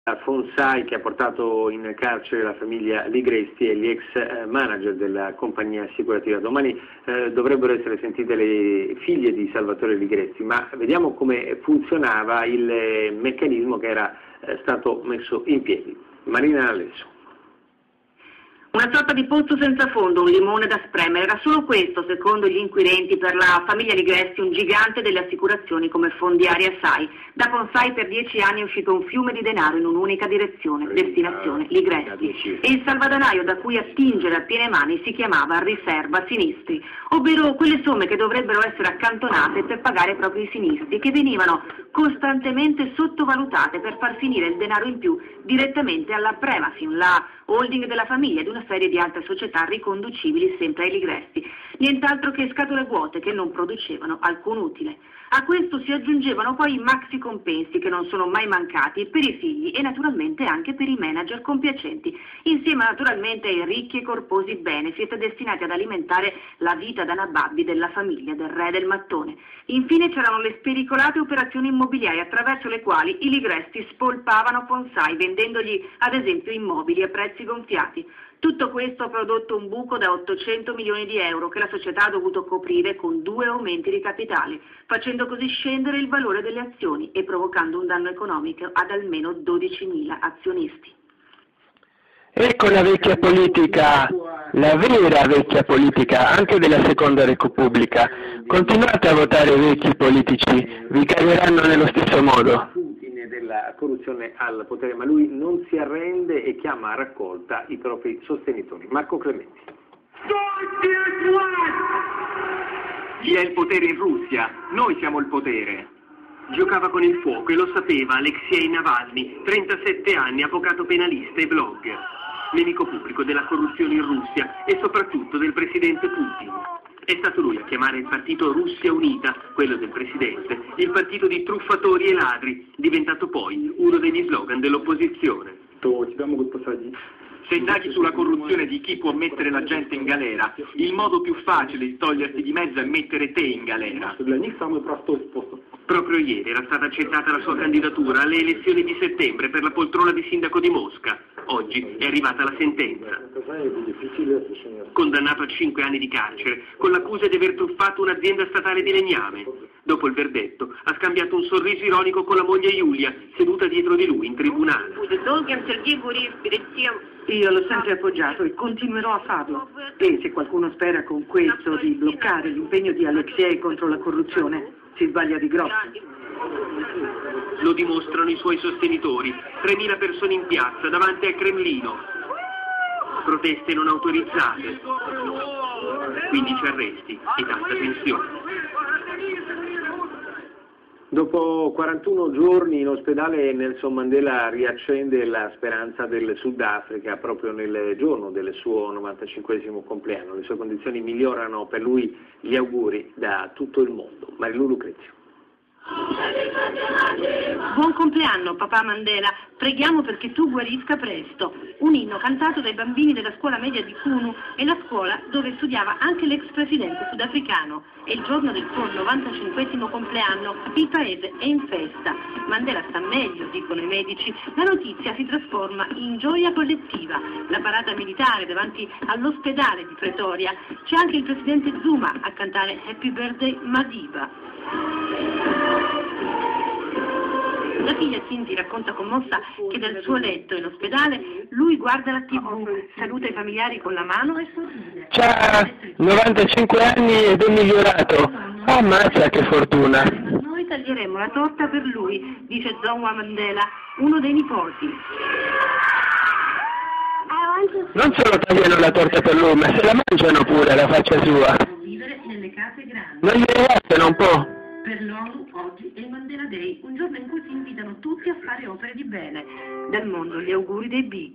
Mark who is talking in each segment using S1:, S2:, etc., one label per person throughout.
S1: Fonsai, che ha portato in carcere la famiglia Ligresti e gli ex manager della compagnia assicurativa. Domani dovrebbero essere sentite le figlie di Salvatore Ligresti, ma vediamo come funzionava il meccanismo che era stato messo in piedi. Marina Alesso.
S2: Una sorta di pozzo senza fondo, un limone da spremere, era solo questo, secondo gli inquirenti, per la famiglia Ligresti, un gigante delle assicurazioni come Fondiaria Sai. Da Fonsai per 10 anni è uscito un fiume di denaro in un'unica direzione, destinazione Ligresti, e il salvadanaio da cui attingere a piene mani si chiamava riserva sinistri, ovvero quelle somme che dovrebbero essere accantonate per pagare proprio i sinistri, che venivano costantemente sottovalutate per far finire il denaro in più direttamente alla Premafin, la holding della famiglia e di una serie di altre società riconducibili sempre ai Ligresti, nient'altro che scatole vuote che non producevano alcun utile. A questo si aggiungevano poi i maxi compensi che non sono mai mancati per i figli e naturalmente anche per i manager compiacenti, insieme naturalmente ai ricchi e corposi benefit destinati ad alimentare la vita da nababbi della famiglia del re del mattone. Infine c'erano le spericolate operazioni immobiliari attraverso le quali i Ligresti spolpavano Fonsai vendendogli ad esempio immobili a prezzi gonfiati. Tutto questo ha prodotto un buco da 800 milioni di euro che la società ha dovuto coprire con 2 aumenti di capitale, facendo così scendere il valore delle azioni e provocando un danno economico ad almeno 12.000 azionisti.
S3: Ecco la vecchia politica, la vera vecchia politica, anche della Seconda Repubblica. Continuate a votare vecchi politici, vi cagheranno nello stesso modo.
S1: Della corruzione al potere, ma lui non si arrende e chiama a raccolta i propri sostenitori. Marco Clementi.
S4: Chi è il potere in Russia? Noi siamo il potere. Giocava con il fuoco e lo sapeva Alexei Navalny, 37 anni, avvocato penalista e blogger, nemico pubblico della corruzione in Russia e soprattutto del presidente Putin. È stato lui a chiamare il partito Russia Unita, quello del presidente, il partito di truffatori e ladri, diventato poi uno degli slogan dell'opposizione. Se indaghi sulla corruzione di chi può mettere la gente in galera, il modo più facile di toglierti di mezzo è mettere te in galera. Proprio ieri era stata accettata la sua candidatura alle elezioni di settembre per la poltrona di sindaco di Mosca. Oggi è arrivata la sentenza. Condannato a 5 anni di carcere, con l'accusa di aver truffato un'azienda statale di legname. Dopo il verdetto, ha scambiato un sorriso ironico con la moglie Giulia, seduta dietro di lui in tribunale.
S2: Io l'ho sempre appoggiato e continuerò a farlo. E se qualcuno spera con questo di bloccare l'impegno di Alexei contro la corruzione, si sbaglia di grosso.
S4: Lo dimostrano i suoi sostenitori, 3.000 persone in piazza davanti al Cremlino. Proteste non autorizzate, 15 arresti e tanta tensione.
S1: Dopo 41 giorni in ospedale, Nelson Mandela riaccende la speranza del Sudafrica proprio nel giorno del suo 95esimo compleanno. Le sue condizioni migliorano per lui, gli auguri da tutto il mondo. Marilu Lucrezio.
S2: Buon compleanno papà Mandela, preghiamo perché tu guarisca presto. Un inno cantato dai bambini della scuola media di Kunu e la scuola dove studiava anche l'ex presidente sudafricano. È il giorno del suo 95esimo compleanno, il paese è in festa. Mandela sta meglio, dicono i medici. La notizia si trasforma in gioia collettiva. La parata militare davanti all'ospedale di Pretoria. C'è anche il presidente Zuma a cantare Happy Birthday Madiba. La figlia Cinti racconta commossa che dal suo letto in ospedale lui guarda la TV, saluta i familiari con la mano e sorride.
S3: C'ha 95 anni ed è migliorato. Ammazza che fortuna.
S2: Noi taglieremo la torta per lui, dice Zongwa Mandela, uno dei nipoti.
S3: Non solo tagliano la torta per lui, ma se la mangiano pure la faccia sua.
S2: Vivere nelle case grandi.
S3: Non gli resta un po'.
S2: Per l'ONU oggi è il Mandela Day, un giorno in cui si invitano tutti a fare opere di bene. Dal mondo gli auguri dei big.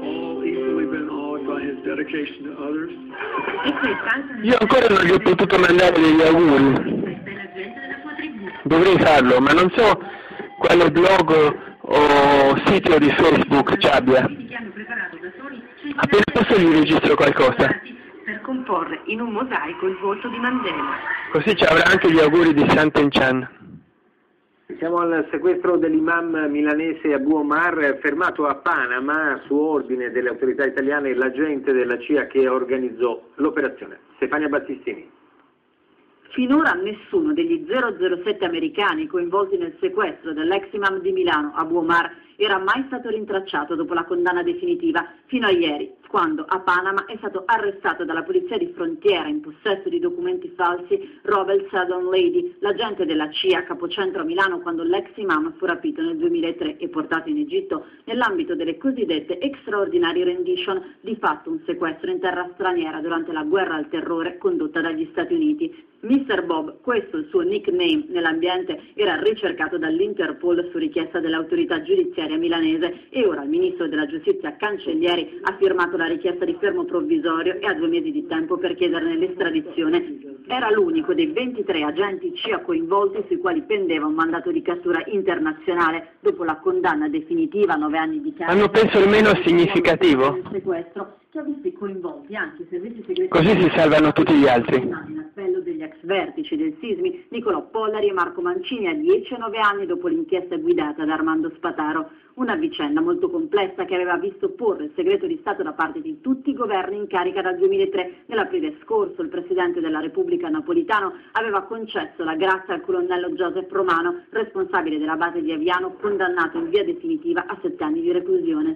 S2: E questa
S3: Io ancora non gli ho potuto mandare degli auguri. Dovrei farlo, ma non so quale blog o sito di Facebook ci abbia. Appena posso gli registro qualcosa.
S2: Per comporre in un mosaico il volto di Mandela.
S3: Così ci avrà anche gli auguri di Santen Chan.
S1: Siamo al sequestro dell'imam milanese Abu Omar, fermato a Panama su ordine delle autorità italiane l'agente della CIA che organizzò l'operazione. Stefania Battistini.
S2: Finora nessuno degli 007 americani coinvolti nel sequestro dell'ex imam di Milano, Abu Omar, era mai stato rintracciato dopo la condanna definitiva, fino a ieri, quando a Panama è stato arrestato dalla polizia di frontiera in possesso di documenti falsi Robert Seldon Lady, l'agente della CIA capocentro a Milano quando l'ex imam fu rapito nel 2003 e portato in Egitto nell'ambito delle cosiddette extraordinary rendition, di fatto un sequestro in terra straniera durante la guerra al terrore condotta dagli Stati Uniti. Mr. Bob, questo il suo nickname nell'ambiente, era ricercato dall'Interpol su richiesta dell'autorità giudiziaria milanese e ora il ministro della giustizia Cancellieri ha firmato la richiesta di fermo provvisorio e ha 2 mesi di tempo per chiederne l'estradizione. Era l'unico dei 23 agenti CIA coinvolti sui quali pendeva un mandato di cattura internazionale dopo la condanna definitiva a 9 anni di carcere.
S3: Hanno penso il meno significativo.
S2: Sequestro che ha visto coinvolti anche i servizi segreti.
S3: Così si salvano tutti gli altri.
S2: In appello degli ex vertici del Sismi, Nicolò Pollari e Marco Mancini a 10 e 9 anni dopo l'inchiesta guidata da Armando Spataro. Una vicenda molto complessa che aveva visto porre il segreto di Stato da parte di tutti i governi in carica dal 2003. Nell'aprile scorso il Presidente della Repubblica Napolitano aveva concesso la grazia al colonnello Joseph Romano, responsabile della base di Aviano, condannato in via definitiva a 7 anni di reclusione.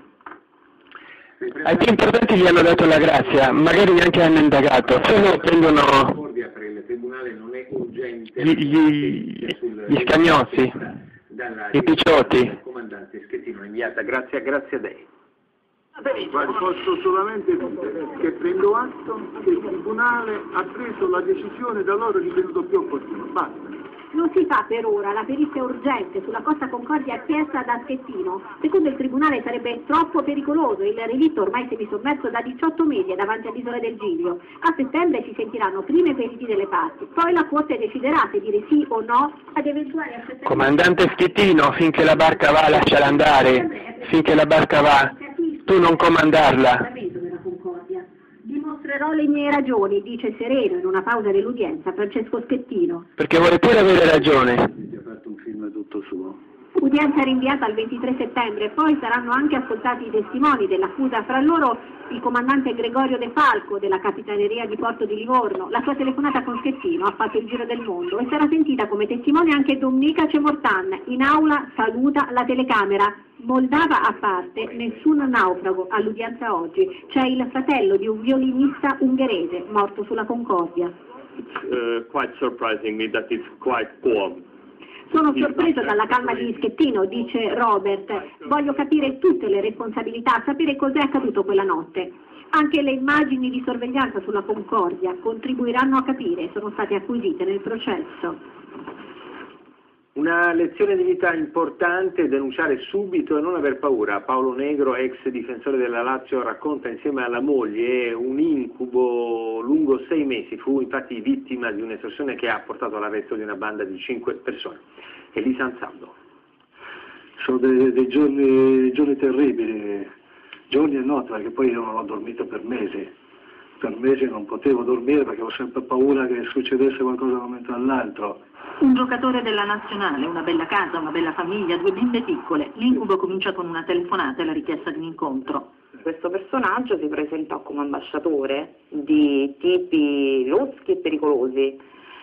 S3: Ai più importanti gli hanno dato la grazia, magari neanche hanno indagato, solo prendono gli scagnozzi, i picciotti.
S1: Comandante Schettino, inviata, grazie a lei.
S5: Guardi, posso solamente dire che prendo atto che il Tribunale ha preso la decisione da loro ritenuto più opportuna. Basta.
S6: Non si fa per ora, la perizia urgente sulla Costa Concordia chiesta da Schettino. Secondo il Tribunale sarebbe troppo pericoloso, il relitto ormai semisommerso da 18 mesi è davanti all'isola del Giglio. A settembre si sentiranno prima i periti delle parti, poi la Corte deciderà se dire sì o no ad eventuali accettazioni.
S3: Comandante Schettino, finché la barca va lasciala andare, finché la barca va, tu non comandarla.
S6: Dimostrerò le mie ragioni, dice sereno in una pausa dell'udienza Francesco Schettino.
S3: Perché vuole pure avere ragione.
S5: Ha fatto un film tutto suo.
S6: Udienza rinviata al 23 settembre, poi saranno anche ascoltati i testimoni dell'accusa, fra loro il comandante Gregorio De Falco della Capitaneria di Porto di Livorno. La sua telefonata con Schettino ha fatto il giro del mondo e sarà sentita come testimone anche Domenica Cemortan. In aula saluta la telecamera. Moldava a parte, nessun naufrago all'udienza oggi. C'è il fratello di un violinista ungherese morto sulla Concordia.
S7: Quite surprising me that it's quite calm.
S6: Sono sorpreso dalla calma di Schettino, dice Robert. Voglio capire tutte le responsabilità, sapere cos'è accaduto quella notte. Anche le immagini di sorveglianza sulla Concordia contribuiranno a capire, sono state acquisite nel processo.
S1: Una lezione di vita importante, denunciare subito e non aver paura. Paolo Negro, ex difensore della Lazio, racconta insieme alla moglie un incubo lungo 6 mesi. Fu infatti vittima di un'estorsione che ha portato all'arresto di una banda di 5 persone. Elisa Ansaldo.
S5: Sono dei giorni terribili, giorni e notti, perché poi io non ho dormito per mesi. Per mesi non potevo dormire perché ho sempre paura che succedesse qualcosa da un momento all'altro.
S2: Un giocatore della nazionale, una bella casa, una bella famiglia, 2 bimbe piccole. L'incubo comincia con una telefonata e la richiesta di un incontro.
S8: Questo personaggio si presentò come ambasciatore di tipi loschi e pericolosi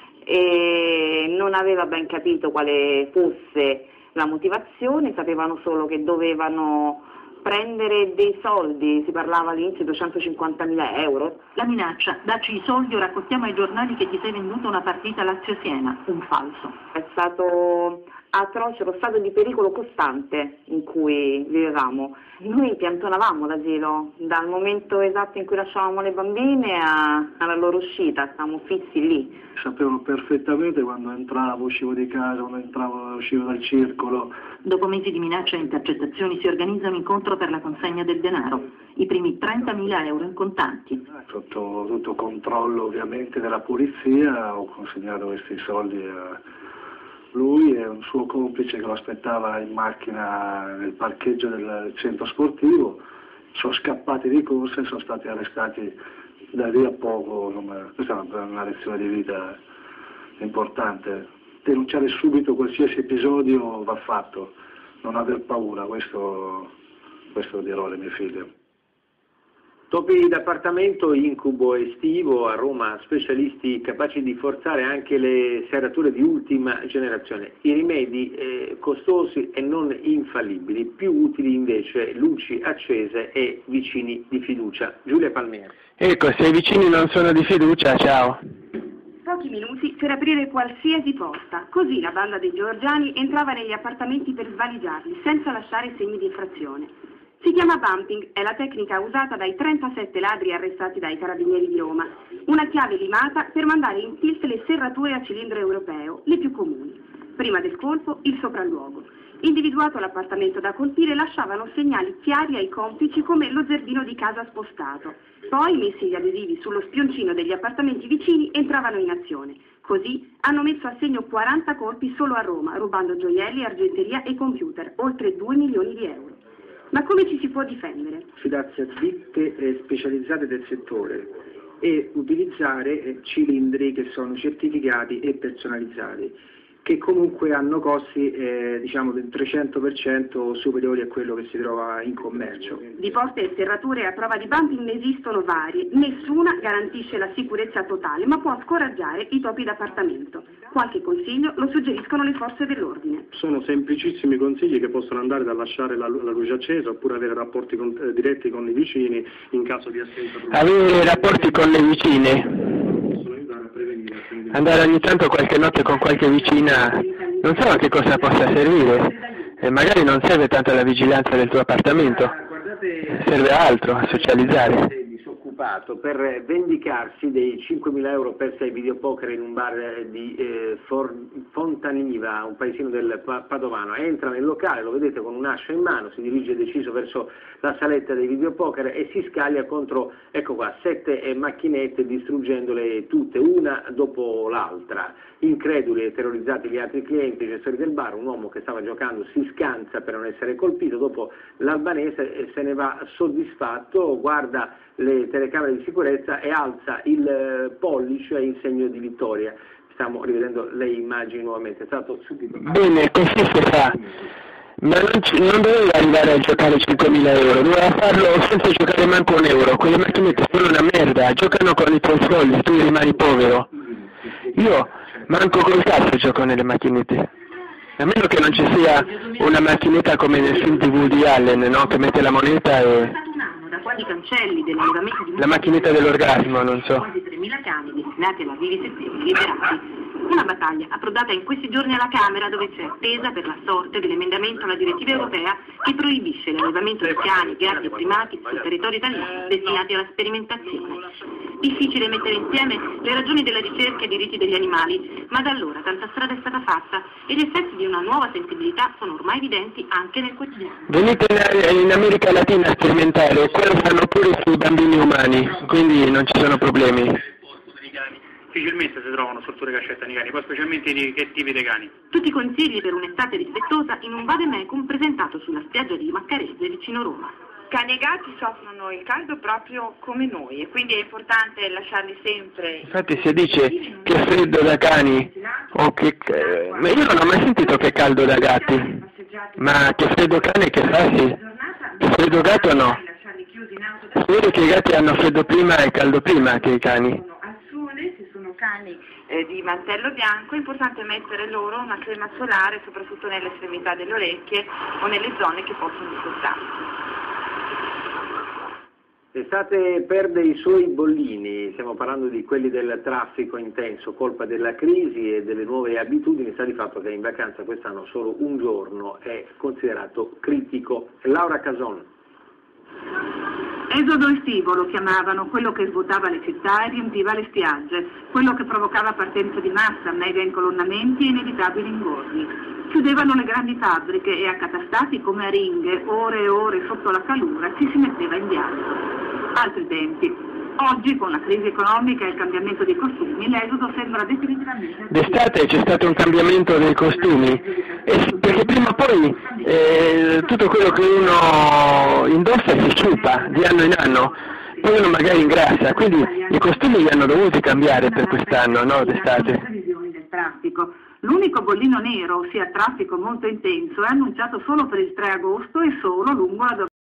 S8: e non aveva ben capito quale fosse la motivazione, sapevano solo che dovevano prendere dei soldi, si parlava all'inizio di 250.000 euro.
S2: La minaccia, dacci i soldi o raccontiamo ai giornali che ti sei venduta una partita Lazio-Siena, un falso.
S8: È stato atroce lo stato di pericolo costante in cui vivevamo. Noi piantonavamo l'asilo, dal momento esatto in cui lasciavamo le bambine alla loro uscita, stavamo fissi lì.
S5: Sapevano perfettamente quando entravo, uscivo di casa, quando entravo, uscivo dal circolo.
S2: Dopo mesi di minacce e intercettazioni si organizza un incontro per la consegna del denaro, i primi 30.000 euro in contanti.
S5: Sotto tutto controllo ovviamente della polizia ho consegnato questi soldi a lui e un suo complice che lo aspettava in macchina nel parcheggio del centro sportivo. Sono scappati di corsa e sono stati arrestati da lì a poco. Questa è una lezione di vita importante. denunciare subito qualsiasi episodio va fatto, non aver paura, questo dirò alle mie figlie.
S1: Topi d'appartamento, incubo estivo, a Roma specialisti capaci di forzare anche le serrature di ultima generazione. I rimedi costosi e non infallibili, più utili invece luci accese e vicini di fiducia. Giulia Palmieri.
S3: Ecco, se i vicini non sono di fiducia, ciao.
S2: Pochi minuti per aprire qualsiasi porta, così la banda dei georgiani entrava negli appartamenti per svaligiarli, senza lasciare segni di infrazione. Si chiama bumping, è la tecnica usata dai 37 ladri arrestati dai carabinieri di Roma, una chiave limata per mandare in tilt le serrature a cilindro europeo, le più comuni. Prima del colpo, il sopralluogo. Individuato l'appartamento da colpire, lasciavano segnali chiari ai complici come lo zerbino di casa spostato. Poi, messi gli adesivi sullo spioncino degli appartamenti vicini, entravano in azione. Così hanno messo a segno 40 colpi solo a Roma, rubando gioielli, argenteria e computer, oltre 2 milioni di euro. Ma come ci si può difendere?
S9: Fidarsi a ditte specializzate del settore e utilizzare cilindri che sono certificati e personalizzati, che comunque hanno costi diciamo del 300% superiori a quello che si trova in commercio.
S2: Di porte e serrature a prova di bumping ne esistono varie, nessuna garantisce la sicurezza totale, ma può scoraggiare i topi d'appartamento. Qualche consiglio lo suggeriscono le forze dell'ordine.
S10: Sono semplicissimi consigli che possono andare da lasciare la luce accesa oppure avere rapporti diretti con i vicini in caso di assenza.
S3: Avere rapporti con le vicine. Andare ogni tanto qualche notte con qualche vicina, non so a che cosa possa servire, e magari non serve tanto alla vigilanza del tuo appartamento, serve a altro, a socializzare.
S1: Disoccupato per vendicarsi dei 5.000 euro persi ai videopoker in un bar di Fontaniva, un paesino del Padovano. Entra nel locale, lo vedete con un'ascia in mano, si dirige deciso verso la saletta dei videopoker e si scaglia contro, ecco qua, 7 macchinette, distruggendole tutte, una dopo l'altra. Increduli e terrorizzati gli altri clienti, i gestori del bar, un uomo che stava giocando si scansa per non essere colpito, dopo l'albanese se ne va soddisfatto, guarda le telecamere di sicurezza e alza il pollice in segno di vittoria. Stiamo rivedendo le immagini nuovamente, è stato subito...
S3: Bene, così si fa, ma non doveva arrivare a giocare 5.000 euro, doveva farlo senza giocare manco un euro. Quelle macchinette sono una merda, giocano con i tuoi soldi, tu rimani povero. Io manco col cazzo gioco nelle macchinette, a meno che non ci sia una macchinetta come nel film di Woody Allen, no? Che mette la moneta e...
S2: Quali cancelli dell'allevamento di
S3: la macchinetta dell'orgasmo, non so.
S2: Quasi 3.000 cani destinati alla vivisezione liberati. Una battaglia approdata in questi giorni alla Camera, dove c'è attesa per la sorte dell'emendamento alla direttiva europea che proibisce l'allevamento di cani, gatti e primati sul territorio italiano destinati alla sperimentazione. Difficile mettere insieme le ragioni della ricerca e i diritti degli animali, ma da allora tanta strada è stata fatta e gli effetti di una nuova sensibilità sono ormai evidenti anche nel quotidiano.
S3: Venite in America Latina a sperimentare, quello fanno pure sui bambini umani, quindi non ci sono problemi.
S11: Difficilmente si trovano strutture che accettano i cani, poi specialmente i tipi dei cani.
S2: Tutti i consigli per un'estate rispettosa in un vademecum presentato sulla spiaggia di Maccarese vicino Roma.
S12: Cani e gatti soffrono il caldo proprio come noi e quindi è importante lasciarli sempre.
S3: Infatti si dice che freddo da cani, o che... ma io non ho mai sentito che caldo da gatti. Ma che freddo cane che fa, sì. Che freddo gatto no. Si vede che i gatti hanno freddo prima e caldo prima che i cani.
S12: Se sono cani di mantello bianco è importante mettere loro una crema solare soprattutto nelle estremità delle orecchie o nelle zone che possono discostarsi.
S1: L'estate perde i suoi bollini, stiamo parlando di quelli del traffico intenso, colpa della crisi e delle nuove abitudini. Sta di fatto che in vacanza quest'anno solo un giorno è considerato critico. Laura Cason.
S13: Esodo estivo lo chiamavano, quello che svuotava le città e riempiva le spiagge, quello che provocava partenze di massa, mega incolonnamenti e inevitabili ingorghi. Chiudevano le grandi fabbriche e accatastati come aringhe, ore e ore sotto la calura, ci si metteva in viaggio. Altri tempi. Oggi, con la crisi economica e il cambiamento dei costumi, l'esodo sembra definitivamente...
S3: D'estate c'è stato un cambiamento dei costumi, perché prima o poi tutto quello che uno indossa si sciupa di anno in anno, poi uno magari ingrassa, quindi i costumi li hanno dovuti cambiare per quest'anno, no, d'estate?
S13: Previsioni del traffico. L'unico bollino nero, ossia traffico molto intenso, è annunciato solo per il 3 agosto e solo lungo la